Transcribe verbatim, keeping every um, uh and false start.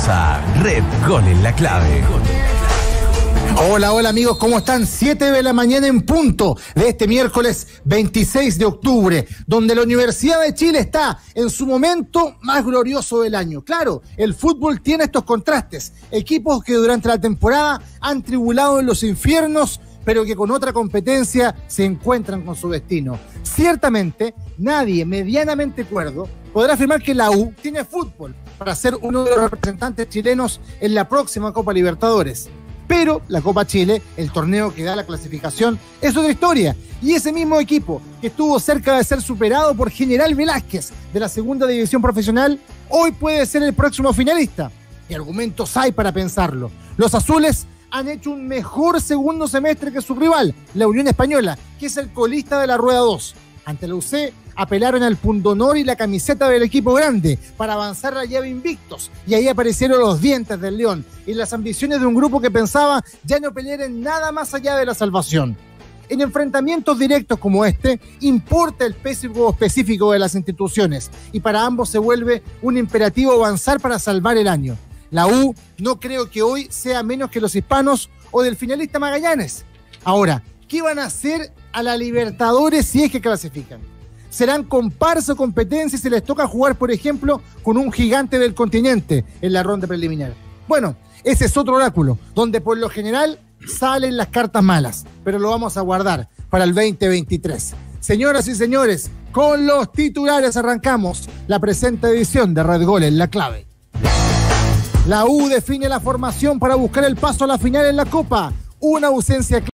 Bienvenidos a Red Gol en la Clave. Hola, hola amigos, ¿cómo están? siete de la mañana en punto de este miércoles veintiséis de octubre, donde la Universidad de Chile está en su momento más glorioso del año. Claro, el fútbol tiene estos contrastes, equipos que durante la temporada han tribulado en los infiernos, pero que con otra competencia se encuentran con su destino. Ciertamente, nadie medianamente cuerdo podrá afirmar que la U tiene fútbol para ser uno de los representantes chilenos en la próxima Copa Libertadores. Pero la Copa Chile, el torneo que da la clasificación, es otra historia. Y ese mismo equipo, que estuvo cerca de ser superado por General Velázquez de la segunda división profesional, hoy puede ser el próximo finalista. Y argumentos hay para pensarlo. Los azules han hecho un mejor segundo semestre que su rival, la Unión Española, que es el colista de la Rueda dos. Ante la U C, apelaron al pundonor y la camiseta del equipo grande para avanzar la llave invictos, y ahí aparecieron los dientes del león y las ambiciones de un grupo que pensaba ya no pelear en nada más allá de la salvación. En enfrentamientos directos como este, importa el peso específico de las instituciones, y para ambos se vuelve un imperativo avanzar para salvar el año. La U no creo que hoy sea menos que los hispanos o del finalista Magallanes. Ahora, ¿qué van a hacer a la Libertadores si es que clasifican? ¿Serán comparsa o competencia si les toca jugar, por ejemplo, con un gigante del continente en la ronda preliminar? Bueno, ese es otro oráculo, donde por lo general salen las cartas malas, pero lo vamos a guardar para el veinte veintitrés. Señoras y señores, con los titulares arrancamos la presente edición de Red Gol en la Clave. La U define la formación para buscar el paso a la final en la Copa. Una ausencia